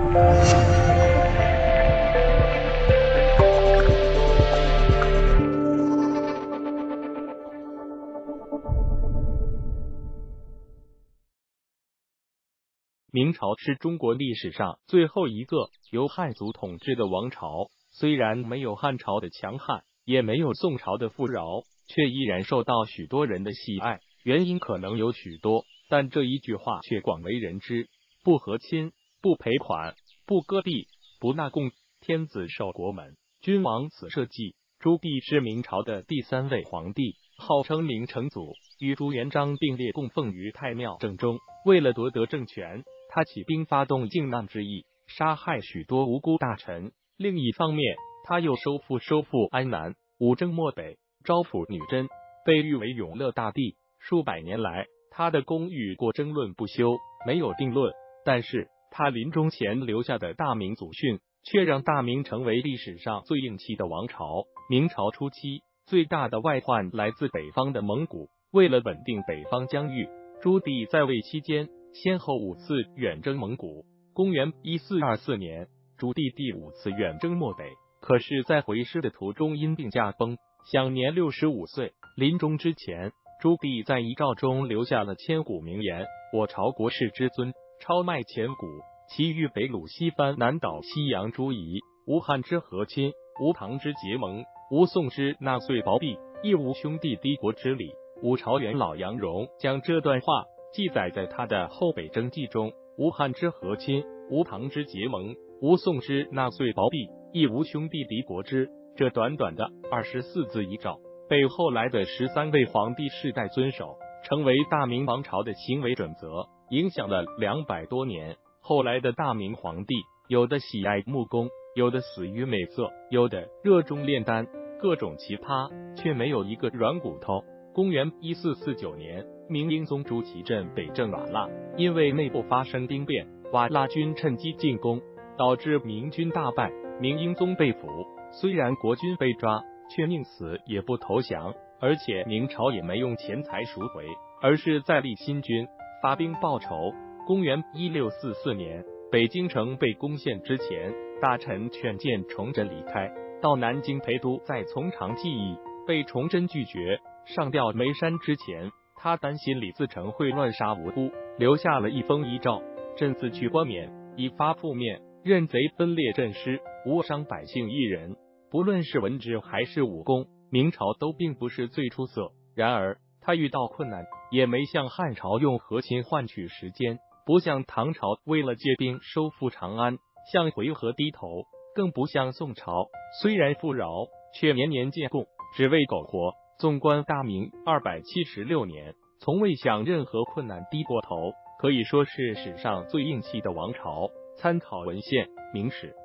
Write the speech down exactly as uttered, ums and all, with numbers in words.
明朝是中国历史上最后一个由汉族统治的王朝，虽然没有汉朝的强悍，也没有宋朝的富饶，却依然受到许多人的喜爱。原因可能有许多，但这一句话却广为人知：不和亲，不赔款，不割地，不纳贡，天子受国门，君王此社稷。朱棣是明朝的第三位皇帝，号称明成祖，与朱元璋并列供奉于太庙正中。为了夺得政权，他起兵发动靖难之役，杀害许多无辜大臣。另一方面，他又收复收复安南，武征漠北，招抚女真，被誉为永乐大帝。数百年来，他的功与过争论不休，没有定论。但是他临终前留下的大明祖训，却让大明成为历史上最硬气的王朝。明朝初期，最大的外患来自北方的蒙古。为了稳定北方疆域，朱棣在位期间先后五次远征蒙古。公元一四二四年，朱棣第五次远征漠北，可是，在回师的途中因病驾崩，享年六十五岁。临终之前，朱棣在遗诏中留下了千古名言：我朝国士之尊，超迈前古，其欲北虏西番，南岛西洋诸夷，无汉之和亲，无唐之结盟，无宋之纳岁保庇，亦无兄弟敌国之礼。五朝元老杨荣将这段话记载在他的《后北征记》中：无汉之和亲，无唐之结盟，无宋之纳岁保庇，亦无兄弟敌国之。这短短的二十四字遗诏，被后来的十三位皇帝世代遵守，成为大明王朝的行为准则，影响了两百多年。后来的大明皇帝，有的喜爱木工，有的死于美色，有的热衷炼丹，各种奇葩，却没有一个软骨头。公元一四四九年，明英宗朱祁镇北征瓦剌，因为内部发生兵变，瓦剌军趁机进攻，导致明军大败，明英宗被俘。虽然国军被抓，却宁死也不投降，而且明朝也没用钱财赎回，而是再立新军，发兵报仇。公元一六四四年，北京城被攻陷之前，大臣劝谏崇祯离开，到南京陪都，再从长计议，被崇祯拒绝。上吊煤山之前，他担心李自成会乱杀无辜，留下了一封遗诏：朕自去冠冕，以发覆面，任贼分裂阵师，无伤百姓一人。不论是文职还是武功，明朝都并不是最出色。然而他遇到困难，也没像汉朝用和亲换取时间，不像唐朝为了借兵收复长安向回纥低头，更不像宋朝虽然富饶，却年年进贡，只为苟活。纵观大明二百七十六年，从未向任何困难低过头，可以说是史上最硬气的王朝。参考文献：明史。